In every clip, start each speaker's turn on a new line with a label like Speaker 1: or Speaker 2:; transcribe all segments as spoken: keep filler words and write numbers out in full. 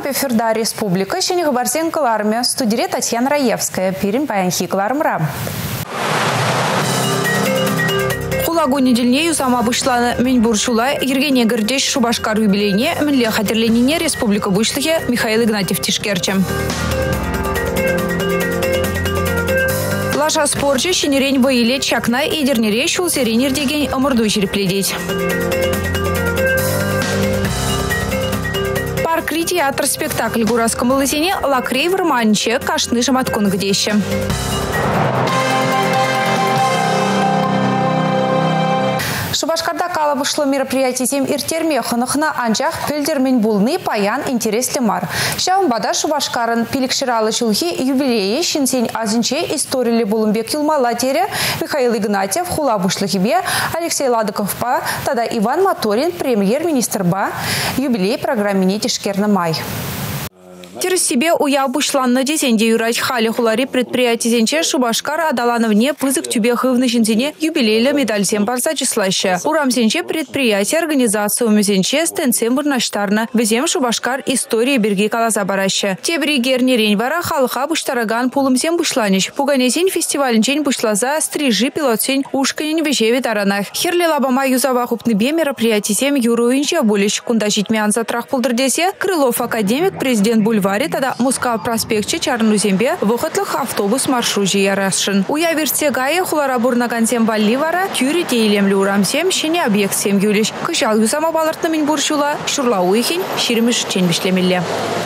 Speaker 1: эфирда республика шенег барсен каларме студире Татьяна Раевская пирин паянхи калармра. Хулагу недельнею сама вышлана Меньбуршула, Ергения Гордеш, Шубашкар юбилейне, Менле Хатерленине, Республика Бушлихе, Михаил Игнатьев Тишкерче. Лаша спорче, щенерень воиле, чакна и дернере, шулсеренер дегень, оморду черепледеть. Парк театр спектакль Гураском Лысине, Лакрей в Романче, Кашны Шаматкун Гдеще. Шубашкарда кала вышло мероприятие тем иртермеханах на анчах пельдермен булны паян интересли мар. Шаумбада Шубашкарын пиликширалы шулхи юбилеи шинсень азинче историли булымбек юлмалатере Михаил Игнатьев хула вышлыхибе Алексей Ладыков па тада Иван Моторин премьер-министр ба юбилей программе Нетишкерна май. Через себе уя бушлан на десенде юрать хали хулари предприятий зенче Шубашкар адалановне пызык тюбех и в начинзине юбилейля медаль сем парса числаща. Урам зенче предприятие организацию мезенче стенцем бурнаштарна. Везем Шубашкар истории берги каласа бараща. Тебри герни реньвара халха буштараган пулым зем бушланич. Пуганезень фестиваль бушлаза стрижи пилотсень ушканень вежеви таранах. Херли лабама юзава хупныбе мероприятий сем юруинче булищ. Кундачить мянца трах пулдырдесе. Крылов академик президент бульвар. Тогда Муска проспекте Чарнузембе выходлых автобус маршружи ярашин. Уя вертегая хуларабурна гантем балливара тюри дейлем люрам сем щене объект сем юлиш. Кышал юсама балартна Меньбуршула шурла уихин ширимиш ченбишлемилле.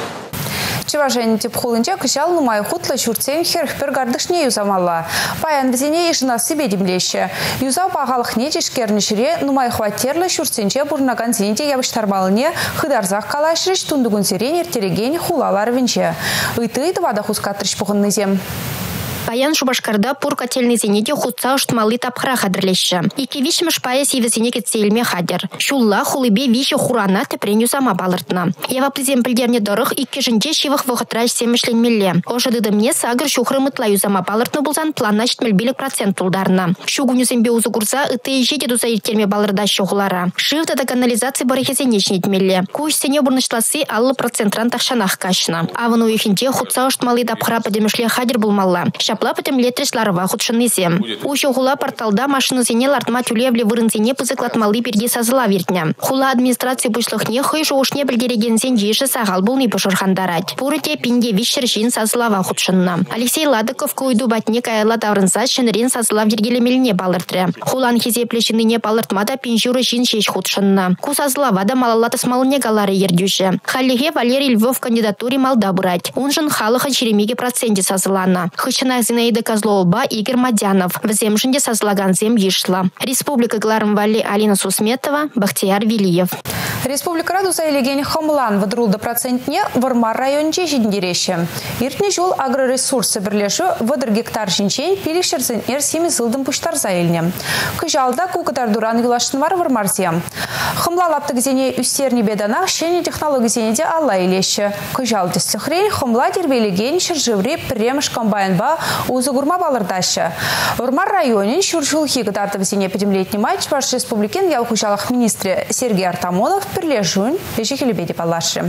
Speaker 1: Чеважен тип хулынча кышал нумай хутла шурцен херхпер гардышне юзамалла. Паян везене ишна себе демлеще. Юза пагалых нечишкернишре нумай хватерлы шурценче бурнаган зенте явыштармалыне хыдарзах калашрыш тундугун сиренер тереген хулалар винче. Ыты двада хускатрыш пухыннызем.
Speaker 2: Паян Шубашкарда пур котельный зенеде хутса уштмалы тапхра хадрлеща. Ики вишмеш паяс евезене кетсейлме хадер. Шулла хулыбе вище хурана тепреню сама балыртна. Ява плезем пілдерне дорых икки жінче шивых вғытраж семешленмелле. Ошадыды мне сагыр шухры мытлаю сама балыртны булзан планнашт мельбелік процент тулдарна. Шугуню зембе узы курса ыты жеде дуза иртерме балырда шухлара. Шивта да канализации барахезенечне етмелле. Куш сене бурнышласы аллы процентран тахшанах кашна. Авану ихинче хутса уштмалы тапхра падемешле хадер булмалла. Шапла потом летрешларова худшынызем. Ущо хула порталда машину зене лартма тюлевле вырынзене пызыклат малы перге сазыла вертня. Хула администрации бушлыхне хыйшу ушне білдереген зен жейші сағал болны пошырхандарать. Пурыте пинге вишшер жин сазылава худшынна. Алексей Ладыков куйду батне кайла таврынса шынрен сазыла вергелемеліне балыртре. Хулан хизеплешініне балыртмада пинжуры жин шеш худшынна. Ку сазылавада малалатыс малыне галары ердюші. Халлиге Валерий Львов кандидатуре малда бурать. Он жын халыха черемеге проценте сазылана. Хычына Зинаида Козлова, Игорь Мадянов. В земшинде созлаган зем ешла. Республика Глармвали Алина Сусметова, Бахтияр Вилиев.
Speaker 1: Республика Радуса Елеген Хамлан выдрул до процентне в Армар районе Жиндереще. Иртне жул агроресурсы бірлешу выдр гектар жинчен пиликшерсен эр семи сылдым пуштар заэльне. Кыжалда кукатар дуран юлашынвар в Армарзе. Хамла лаптык зене үстерне беданах шене технологи зенеде алла елеші. Кыжалды сыхрен хамла дербелеген шыржывре премш комбайнба узы гурма балырдаща. В Армар районе шуршулхи гатартов зене педемлетний матч ваш республикен я ухушалах министре Сергей Артамонов Перлежун, Лежихелебеди Палаши.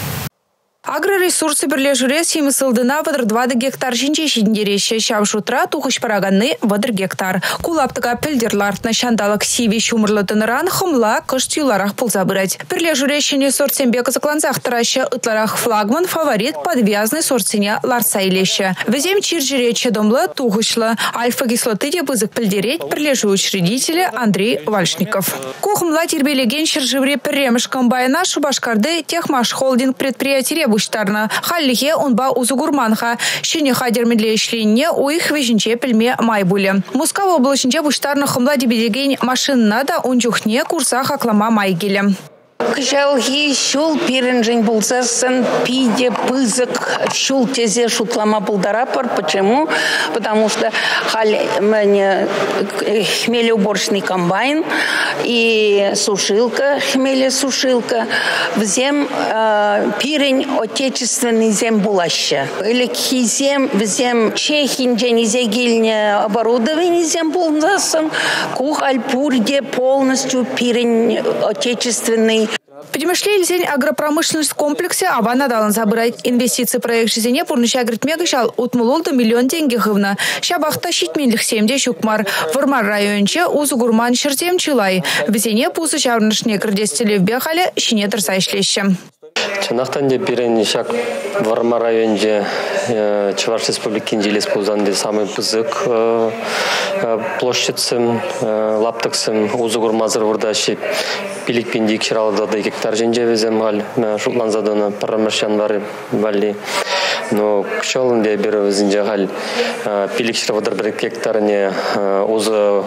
Speaker 1: Агроресурсы бірлежуре семі сылдына вадыр двады гектар жинче шендереще шавш утра тухыш параганны вадыр гектар. Кулаптыға пілдерлартына шандалық сиве шумырлытыныран хымла кыш тюларах пулза бырать. Бірлежуре шене сортсенбе кызыкланзақ тыраща ытларах флагман фаворит подвязный сортсене ларса илеще. Везем чиржирече домлы тухышлы. Альфа-кислоты де бызык пілдереть бірлежу учредителя Андрей Вальшников. Кухымла тербелеген шыржывре піремш комбайна Шубашкарды техмаш холдинг предприятие буштарна. Халлихе онба узугурманха. Шене хадермедле ишленне уих вежинче пельме майбуле. Мускава облачинче буштарна хымла дебедеген машинна да унчухне курсах аклама майгеле.
Speaker 3: Кыжалги шул пиренжень булзасын пиде пызык шул тезе шутлама булдарапар. Почему? Потому что хмелеуборочный комбайн и сушилка, хмелесушилка. Взем э, пирень отечественный зем булаща. Или хизем взем чехин дженизе гильне оборудование зем булзасын. Кух альпурде полностью пирень отечественный.
Speaker 1: Педемешлей день агропромышленность комплексе Авана далан забирать инвестиции проект жизни полнища гритмегашал утмулул до миллион деньги хывна. Шабахта щитменлих семьде щукмар. Вормар районче узугурман шертем чилай. Везене пузы шавнышне кырдестеле в бехале щине терсайшлеще.
Speaker 4: Чанахтан де пирен шак Варма районде Чуваш республики Инделес пузанде самый пузык площадьцем лаптыксем узугурмазыр вурдаши пилик пиндик ширалда да гектар женже везем аль шутланзадана парамашян вары вали. Но кшалын де бир өзүнчө аль пилик ширавадар бир гектарне узу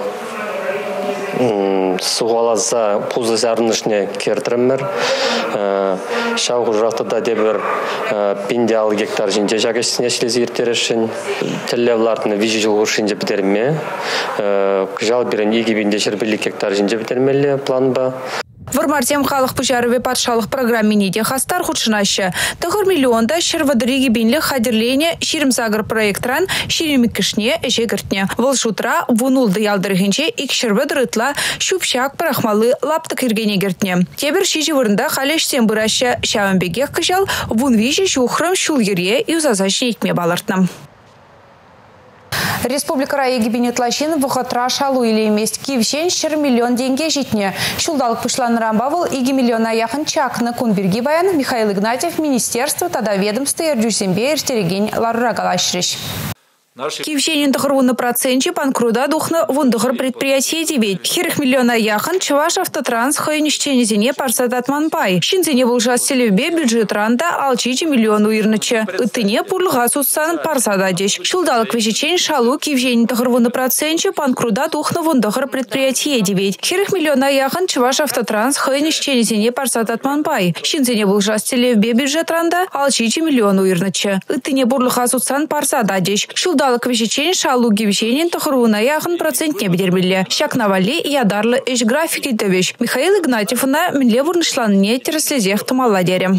Speaker 4: суғаласа пузы зарнышне кертіріммір. Шауғы жақты да дебір пиндиал гектар жинже жағышсіне шлезі ертерішін. Тіллевлартыны вижі жылғы шинже бітерме. Жал бірін егі біндешір бірлік гектар жинже бітермелі план ба.
Speaker 1: Вармартем халық пожарове патшалық программине де хастар худшынашы. Тағыр миллионда шырвадырыги бинлі хадерлене ширимсагыр проектран ширимикішне әжегіртне. Волшутра вунулды ялдырыгынче ик шырвадырытла шупшак парахмалы лаптық ергене гіртне. Тебір шижі вырында халешсен бұрашы шауынбегек кыжал вунвижі шухрым шулгерге юзазашын етме балартным. Республика райы гибинет лачин вухатра шалу или месть кившен шер миллион деньги житне. Шулдалык пышлан рамбавыл иги миллиона яхын чакны кунберги баян Михаил Игнатьев министерство тада ведомство эрдюсембе эртереген ларра галашриш. Кившенин тахырву на проценте панкруда духна вундахар предприятие девять. Херых миллиона яхан Чуваш автотранс хайнищене зене парсат атманпай. Шинзене волжас селевбе бюджет ранта алчичи миллион уирныче. Итыне пурлга суссан парсада деш. Шулдалык вещечень шалу кившенин тахырву на проценте панкруда духна вундахар предприятие девять. Херых миллиона яхан Чуваш автотранс хайнищене зене парсат атманпай. Шинзене волжас селевбе бюджет ранта алчичи миллион уирныче. Итыне пурлга суссан парсада деш. Далық вещечен шалу гившенин тахыруына яғын процентне бедербелі. Шак навали ядарлы эш графики дөбеш. Михаил Игнатьевна мінле вұрнышланыне тереслезех тымалла дерем.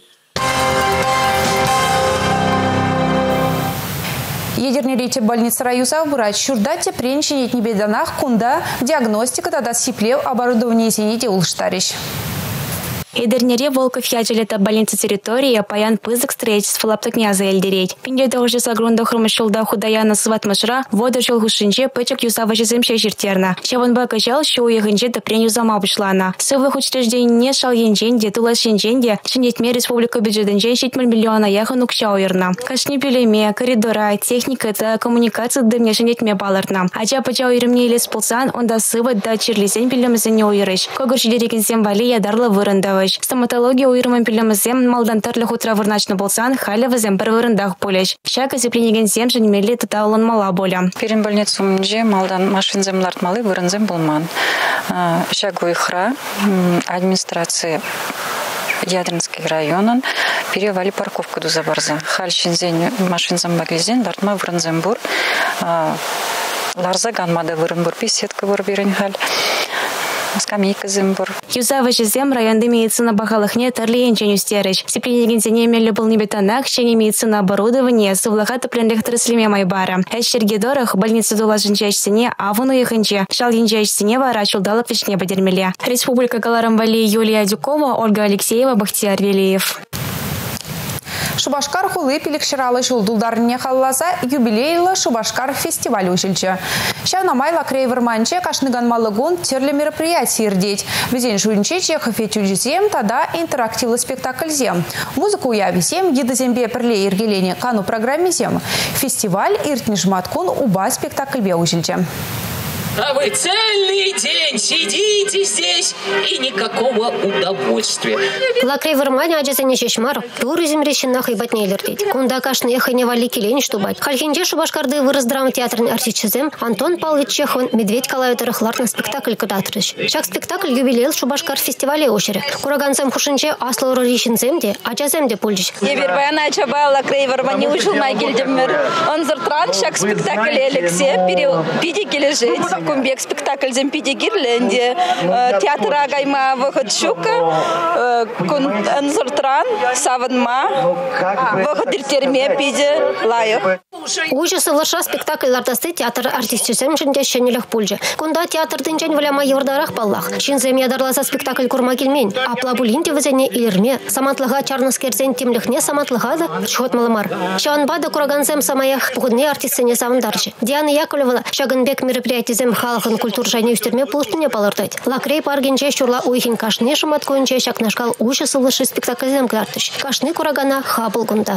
Speaker 1: Едернерите больница Раюса врач шурдате пренченет небеданах кунда диагностика тада сиплев оборудование зените улштарищ.
Speaker 2: Едернере Волков яджелета больница территории паян пызык строительство лаптыкняза эльдереть. Пиндеда уже загрунда хрумышылда худаяна сват машра, вода жыл хушинже пычак юсава жеземше жиртерна. Чаван бака жал, шо уехынже да прен юзама обышлана. Сывых учреждений шал енженде, тула шинженде, шинетме республика бюджетенже шитмель миллиона яхан укша уерна. Кашни пилеме, коридора, техника, та коммуникация дымне шинетме баларна. Ача пача уйрымне илес пулсан, онда сывы да чирлисен пилемезене уйрыш. Когурши дерекенсем вали ядарла вырындавы. Стоматология уйрымын пилемезем малдантарлы хутра вырначны болсан, халя візем бір вырындах полеш. Шак зепленеген зем женемелі тутаулын мала боля.
Speaker 5: Перен больницу мже малдан машинзем лартмалы вырынзем болман. Шак уйхра администрации Ядринский районын перевали парковку до забарза. Халь шинзен машинзем баглизен лартма вырынзем бур. Ларза ганмада вырынбур беседка бур берен халь. Скамейка зембур.
Speaker 2: Юзава жезем районды медицина бахалыхне тарлиен ченюстерыч. Сепленеген зенемелі был небетанах, чене медицина оборудование, сувлаха топленлих траслиме майбара. Эшчергедорах больница дулажын чайшсене, авуну ехынче. Шал енчайшсене вара чулдалык вишне бадермеле. Республика Галарамвали Юлия Дюкова, Ольга Алексеева, Бахтияр Велиев.
Speaker 1: Шубашкар хулы пилекширалы жулдулдарыне халласа юбилейлы Шубашкар фестиваль ушилче. Шавнамайла крейверманче кашныган малыгун терле мероприятий ирдеть. Везень жуинче чехов этюдизем тада интерактивлы спектакль зем. Музыку уявисем, гидозембе перле иргелене кану программе зем. Фестиваль иртнижматкун уба спектакль бе ушилче.
Speaker 6: А вы цельный день сидите здесь и никакого удовольствия.
Speaker 7: Лакрей вармани аджазане чешмар, туризм решенах и батнейлертить. Кунда кашны эхайне вали келень штубать. Хальхинже Шубашкарды вырос драматеатрный артистчезем Антон Павлович Чеховн медведь калаютырых лартный спектакль кататрыш. Шак спектакль юбилейл Шубашкар фестивале ошере. Кураганцем хушинче асло роришинцемде, аджаземде пульдиш.
Speaker 8: Евербаяна чаба лакрей вармани ушел майгельдемер. Он зартран шак спектакль Алексея перевпиди кележеть. кумбек спектакль земпиде гирленде театра гайма выход щука кун анзуртран саванма выход иртерме пиде лайық.
Speaker 7: Уже сылыша спектакльлардасты театр артистисем жинде шенелек пульже. Кунда театрдың жен валяма евдарах баллах. Шинзем ядарласа спектакль курма келмен. Апла булинде візене илерме. Саматлыға чарныскерзен темліхне саматлыға да чхот маламар. Шанбада кураганзем самаях пугудне артистсене савындаржы. Диана Яковлевна шагынбек мероприятизем халқын культур жайне үстерме пулыштыне палырдайд. Лакрей паргенче шурла уйхин кашне шымат көйінче шакнашкал уже сылышы спектакльзем клартыш. Кашны курагана хабыл гунда.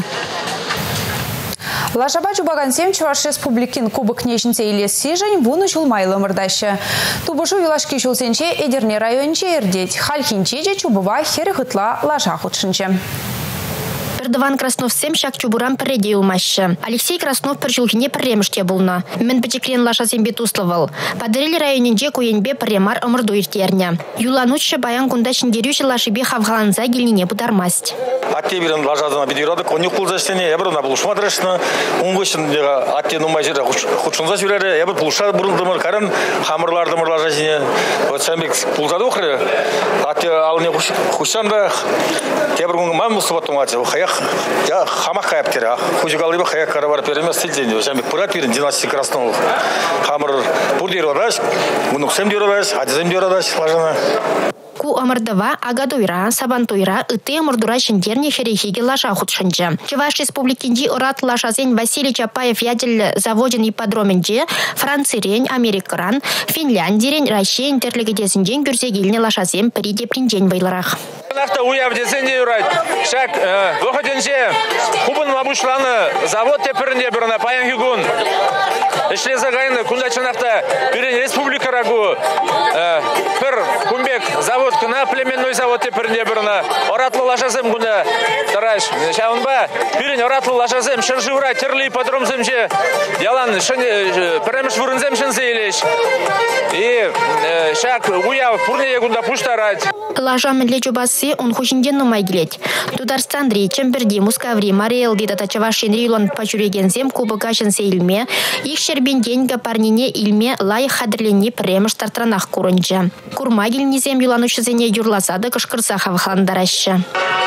Speaker 1: Лажаба Чубагансем Чуваш Республикин Кубок Нечинце или Сижень буну чулмайлы мырдаще. Тубушу вилашки чулсенче Эдерне районче эрдеть. Хальхинчеже чубува херехытла лажа худшинче.
Speaker 2: Пердыван Краснов сем шак чубурам переде умаще. Алексей Краснов перчулхине перемште булна. Мен печеклен лаша зембе туслывал. Подарили районинже куенбе перемар омырду иртерня. Юланучше баян кундачин дерюши лашибе хавгаланза гильнине будармасть.
Speaker 9: Атте бирен лажадына бидирады, кони кулзаштене, ябыр на булушма дрешна, унгышын атте нумайжыра худшынза сүрәре, ябыр булуша бурылдымыр, карын хамырлардымыр лажазине. Вот шамбек пулзады охры, атте алыне хушанда, ябыр гунгы ман мусыбаттың атте, хаяқ, я хамақ қайып кері, хужигалыбы хаяқ карабар перемес сілденде, шамбек пырат берін династия Краснов, хамыр бұр дейір одаш, мұнықсем дейір одаш, адизем дейір одаш лажана.
Speaker 2: Ку амырдыва агадуйра, сабантуйра, ыты амырдура шендерне херехиге лаша худшынчы. Чуваш республикинди орат лашазен Василий Чапаев ядель заводен ипподроменде, Францирен, Америкаран, Финляндирен, Россия интерлегедесінден гүрзегеліне лашазен приде принден байларах.
Speaker 10: Нахта уяв десенде юрайт. Шак выходенше хубын мабушланы завод теперінде біріна паян хюгун. Ішле загайны кундачынақта бірін республика рагу пір кумбек завод кына племенной завод теперінде біріна оратлы лашазым күнда тараш. Шаунба бірін оратлы лашазым шыржывра терлі подромзымше ялан піреміш вырынзем шынзейлеш. И шак уяв пурнее күнда пуштарать.
Speaker 2: Лажамын лечубасы он хушинден нумай гилет. Тударстандри, Чемперди, Мускаври, Мариэл дита Чавашин Рилон пачурегензем кубыкашын сейлме, их шербенден гапарнине илме лай хадрлени премш тартранах курынча. Курмагильнизем юланушызене юрласады кышкырса хавхандараща.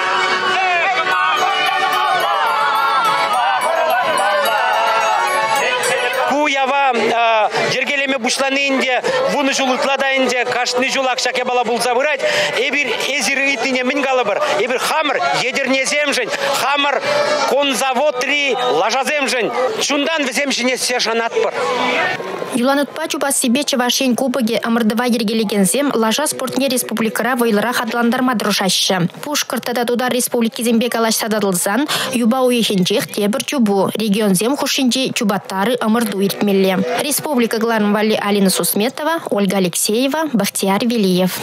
Speaker 11: Жергелеме бушланы инде, вуны жулытлада инде, кашны жулак шаке бала булза вырать, эбир эзир итине мин галабыр, эбир хамыр едерне земжень, хамыр конзаводри лажа земжень, шундан веземшине сержанат пыр.
Speaker 2: Юланутпа чуба себе Чавашин кубаге амырдыва ергелегензем лажа спортне республикара вайлара хадландарма дружаща. Пушкыртада туда республики зембе калаш сададылзан, юба уехенчех тебір чубу, регион зем хушинчи чубаттары амырду иртмелле. Республика Гларнвали Алина Сусметова, Ольга Алексеева, Бахтияр Велиев.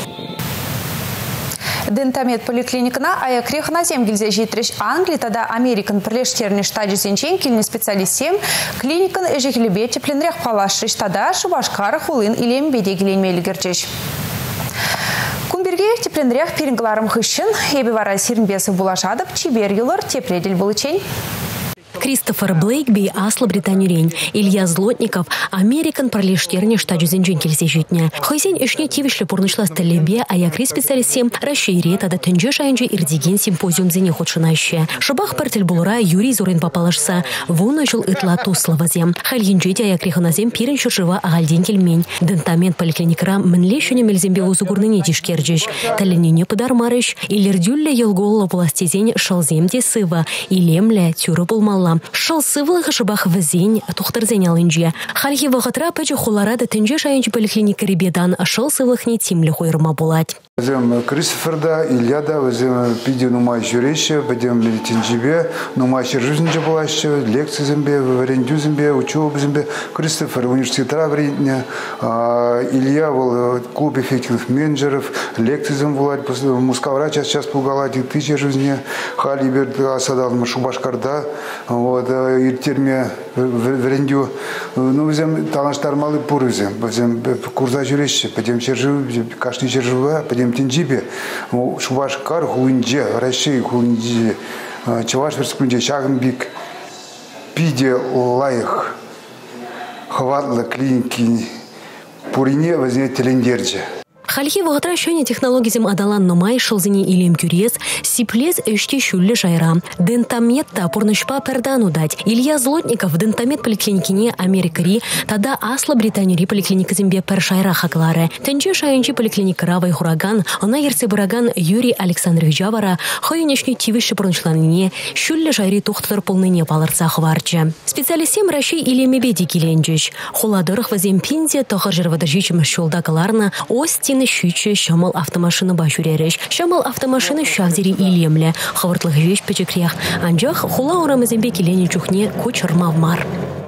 Speaker 1: Дентамет поликлиникна аякрех на земгильзе житреш Англии, тогда Американ прилештерный штаджи сенчен, кильный специалист сем, клиникан эжеглебе тепленрех палашреш, тогда шубашкар хулын или мбедегилен мелигерчеш. Кумберге тепленрех перенгларом хыщен, ебевара сирнбесов булашадов, чибер юлар тепредель булычень.
Speaker 12: Кристофер Блейкби, Асла Британюрень, Илья Злотников, Американ пролештерни штаджу зендженкельзе житня. Хойзень ишне тивишле порнышла стелебе, а якри специалистем расширит, ада тенже шайнджи ирдиген симпозиум зене ходшинаще. Шабах пертель булура Юрий Зурин попалашса, вон начал итла туславазем. Хальинджити аякриханазем пирен шуржива агальден кельмень. Дентамент поликлиникра мэнлещуне мельзембе узугурныне дишкерджиш. Таленине подармарыш, илердюлле елголла властизень шалземде сыва, илемле тюры булмалла. Шал сывлых шабах вазень, тухтар зенял-инджия. Хальхи вахатра пачу хуларада тенджи шаянчи поликлиника ребедан, шал сывлых не тимли хуйрма булать.
Speaker 13: Возьмем Кристоферда, Ильяда, возьмем пиди нумай жюрище, пойдем летинжибе, нумай жизнь жабулаще, лекции зембе, варендю зембе, учебу зембе. Кристофер университета вредня, Илья в клубе эффективных менеджеров, лекции зембулать, после Мускавра сейчас пугалать, тысяча жизни, Халиберт Асадал Шубашкарда, вот, и терме варендю. Ну, возьмем таланштар малый пур взем, возьмем курса жюрище, пойдем чержу, кашни чержува, пойдем тенджибе, Шубашкар хулинже, Россия хулинже, Чаваш верскунже, Шагнбик, пиде лайх, хватла клиники, пурине возне телендерджи.
Speaker 12: Хальхи вогатра шөне технологизм адалан номай шылзыне илем кюрез, сиплез өште шүллі жайра. Дентаметта пурнышпа пердану дать. Илья Злотников дентамет поликлиникине Америкари, тада Асла Британири поликлиникизмбе пер шайра хаклары. Тенче шайынчи поликлиникара вайхураган, она ерсе бураган Юрий Александрович Жавара, хойнешне тивиші пурнышланыне, шүллі жайри тухтыр полныне балырца хварчы. Специалистем Раши илемебеди киленджіш. Хуладырых вазем пинзе тохыр жырвадыржичім шулдакаларна остины шүчі шамал автомашины башуререш. Шамал автомашины шавзери илемле. Хавыртлығы веш печекрех. Анжақ хула урамызембе келені чухне кучырмав мар.